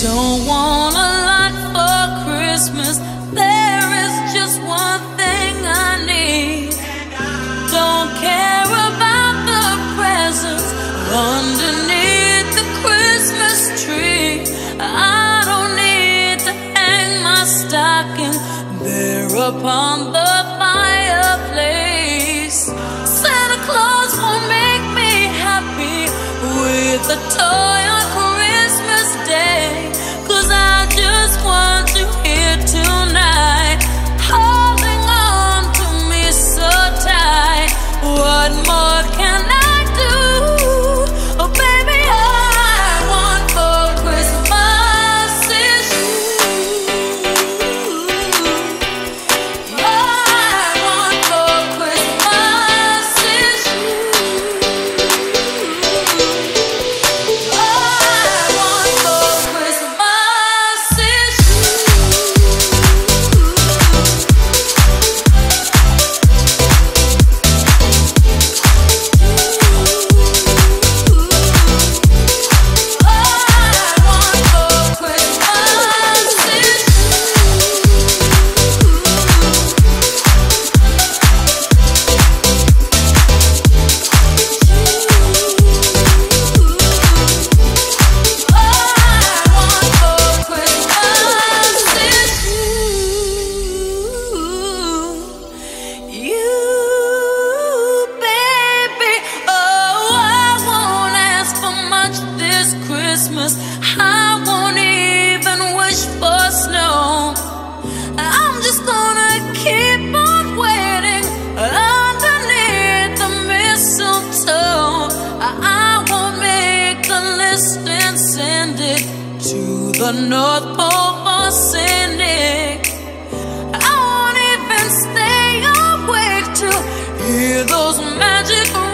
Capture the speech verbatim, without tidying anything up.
Don't want a lot for Christmas. There is just one thing I need. Don't care about the presents underneath the Christmas tree. I don't need to hang my stocking there upon the fireplace. Santa Claus won't make me happy with a toy on Christmas Day, 'cause I just want you here tonight, holding on to me so tight. What more can I do? Oh baby, all I want for Christmas is you. All I want for Christmas is you. All I want for Christmas is you. I won't even wish for snow. I'm just gonna keep on waiting underneath the mistletoe. I won't make a list and send it to the North Pole for cynic. I won't even stay awake to hear those magic